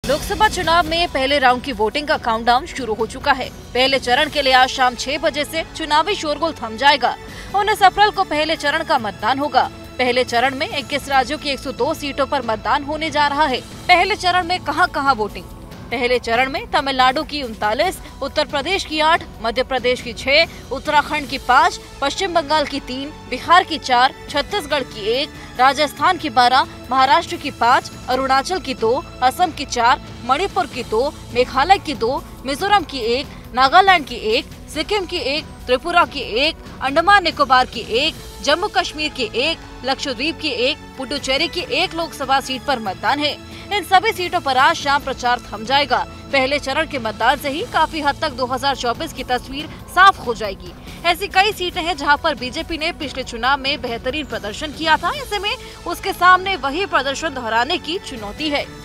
लोकसभा चुनाव में पहले राउंड की वोटिंग का काउंटडाउन शुरू हो चुका है। पहले चरण के लिए आज शाम 6 बजे से चुनावी शोरगुल थम जाएगा। 19 अप्रैल को पहले चरण का मतदान होगा। पहले चरण में 21 राज्यों की 102 सीटों पर मतदान होने जा रहा है। पहले चरण में कहां वोटिंग? पहले चरण में तमिलनाडु की 39, उत्तर प्रदेश की 8, मध्य प्रदेश की 6, उत्तराखंड की 5, पश्चिम बंगाल की 3, बिहार की 4, छत्तीसगढ़ की 1, राजस्थान की 12, महाराष्ट्र की 5, अरुणाचल की 2, असम की 4, मणिपुर की 2, मेघालय की 2, मिजोरम की 1, नागालैंड की 1, सिक्किम की 1, त्रिपुरा की 1, अंडमान निकोबार की 1, जम्मू कश्मीर की 1, लक्षद्वीप की 1, पुडुचेरी की 1 लोकसभा सीट पर मतदान है। इन सभी सीटों पर आज शाम प्रचार थम जाएगा। पहले चरण के मतदान से ही काफी हद तक 2024 की तस्वीर साफ हो जाएगी। ऐसी कई सीटें हैं जहां पर बीजेपी ने पिछले चुनाव में बेहतरीन प्रदर्शन किया था। ऐसे में उसके सामने वही प्रदर्शन दोहराने की चुनौती है।